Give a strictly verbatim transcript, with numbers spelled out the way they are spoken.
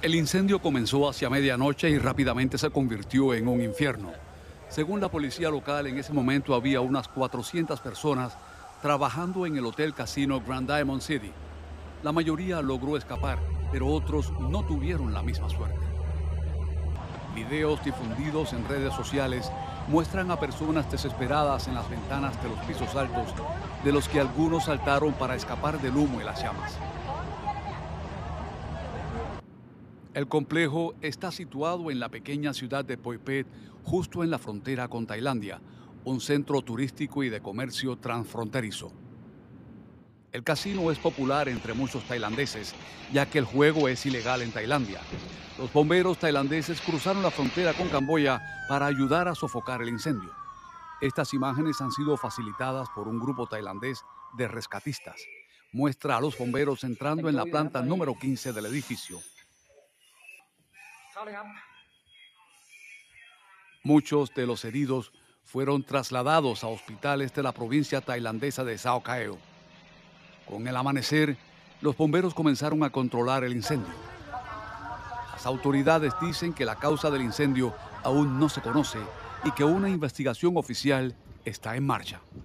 El incendio comenzó hacia medianoche y rápidamente se convirtió en un infierno. Según la policía local, en ese momento había unas cuatrocientas personas trabajando en el hotel casino Grand Diamond City. La mayoría logró escapar, pero otros no tuvieron la misma suerte. Videos difundidos en redes sociales muestran a personas desesperadas en las ventanas de los pisos altos, de los que algunos saltaron para escapar del humo y las llamas. El complejo está situado en la pequeña ciudad de Phoi Phet, justo en la frontera con Tailandia, un centro turístico y de comercio transfronterizo. El casino es popular entre muchos tailandeses, ya que el juego es ilegal en Tailandia. Los bomberos tailandeses cruzaron la frontera con Camboya para ayudar a sofocar el incendio. Estas imágenes han sido facilitadas por un grupo tailandés de rescatistas. Muestra a los bomberos entrando en la planta número quince del edificio. Muchos de los heridos fueron trasladados a hospitales de la provincia tailandesa de Sao Kaeo. Con el amanecer, los bomberos comenzaron a controlar el incendio. Las autoridades dicen que la causa del incendio aún no se conoce y que una investigación oficial está en marcha.